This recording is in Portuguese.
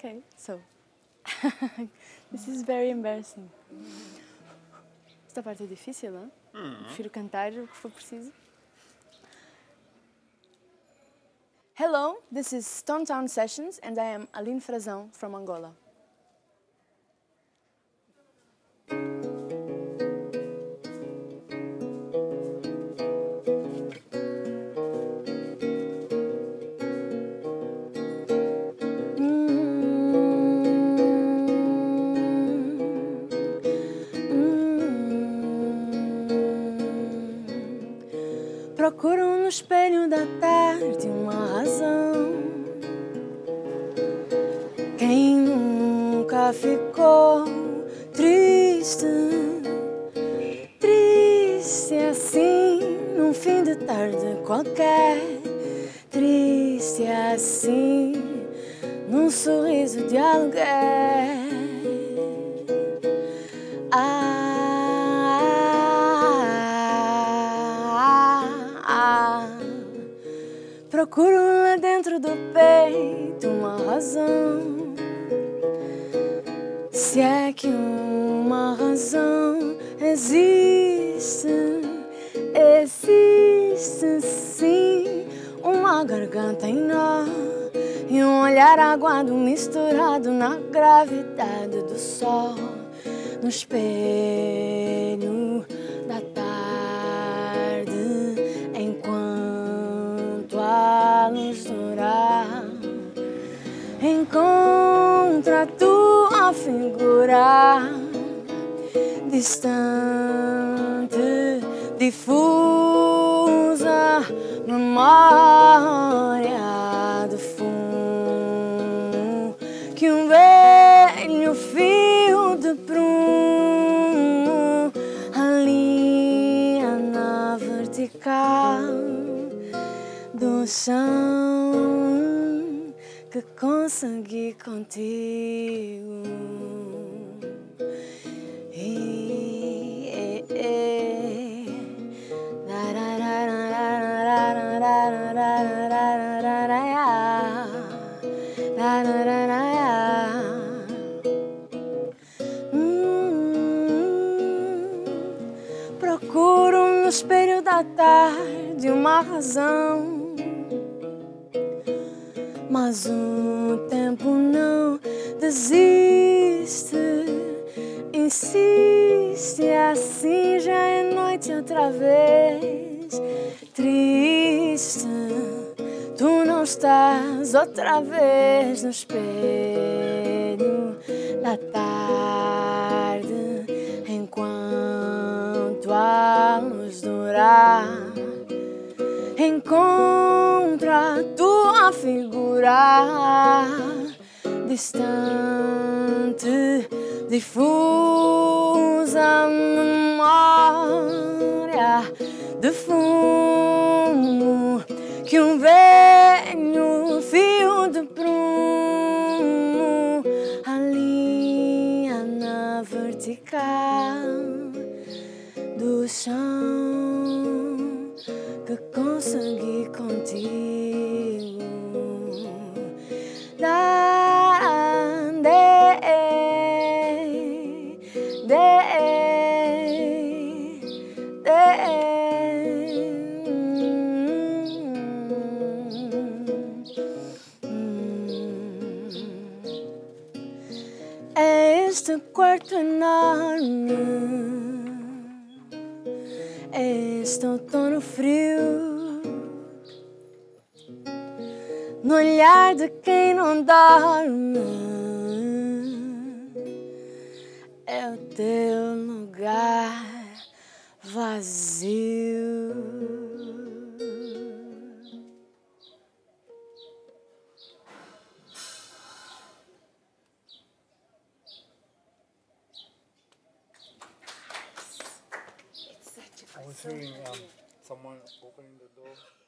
Okay, so this is very embarrassing. Esta parte é difícil, não? Prefiro cantar o que for preciso. Hello, this is Stone Town Sessions and I am Aline Frazão from Angola. Procuro no espelho da tarde uma razão. Quem nunca ficou triste, triste assim, num fim de tarde qualquer, triste assim, num sorriso de aluguer. Procuro lá dentro do peito uma razão. Se é que uma razão existe, existe sim. Uma garganta em nó e um olhar aguado misturado na gravidade do sol. No espelho da tarde, enquanto a luz durar, encontra a tua figura distante, difusa, memória de fumo que um velho fio de prumo alinha na vertical do chão que consegui contigo. Procuro no espelho da tarde uma razão, mas o tempo não desiste, insiste assim, já é noite outra vez. Triste, tu não estás outra vez no espelho da tarde, enquanto a luz durar, encontra a tua figura distante, difusa, memória de fumo que um velho fio de prumo alinha na vertical do chão que consegui contigo. É este quarto enorme, é este outono frio, no olhar de quem não dorme, é o teu lugar vazio. I was hearing someone opening the door.